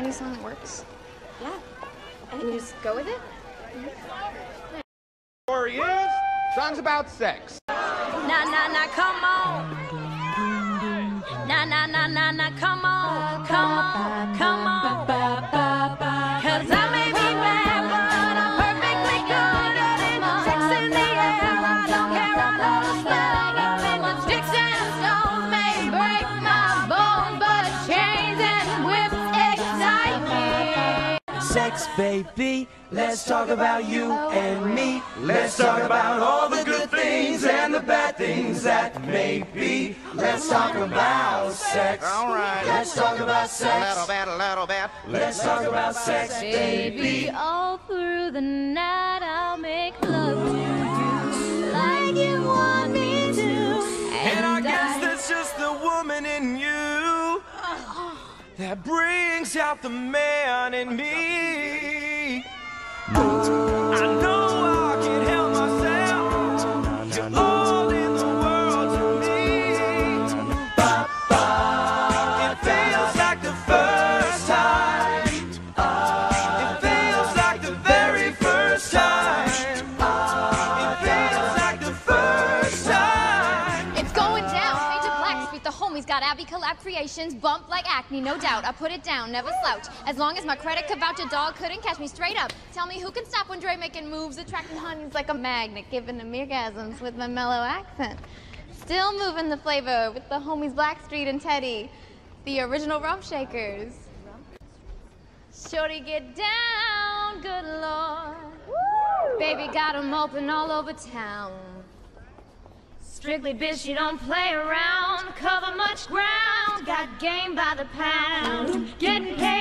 any song that works? Yeah. And you just go with it? Story is, song's about sex. Nah, nah, nah, come on. Nah, nah, nah, nah, nah, come on, come on, come on. 'Cause I may be bad, but I'm perfectly good at it. Sex in the air, I don't care, I know the smell of it. Sticks and stones may break my bones, but chains and whips excite me. Sex, baby, let's talk about you and me. Let's talk about all the good things and the bad things that may be. Let's talk about sex. All right. Let's talk about sex. A little bit. Let's talk about sex, baby. All through the night I'll make love to you like you want me to. And I guess that's just the woman in you that brings out the man in me. I know I can help myself. You're all in the world to me. It feels like the first time. It feels like the very first time. It feels like the first time. It's going down. Page of Blackstreet, the homies got Abby collab creations, bump like acne, no doubt. I put it down, never slouch. As long as my credit could vouch, a dog couldn't catch me straight up. Tell me who can stop when Dre making moves, attracting honeys like a magnet, giving them orgasms with my mellow accent. Still moving the flavor with the homies Blackstreet and Teddy, the original rump shakers. Shorty get down, good lord. Baby got 'em open all over town. Strictly bitch, you don't play around. Cover much ground, got game by the pound. Getting paid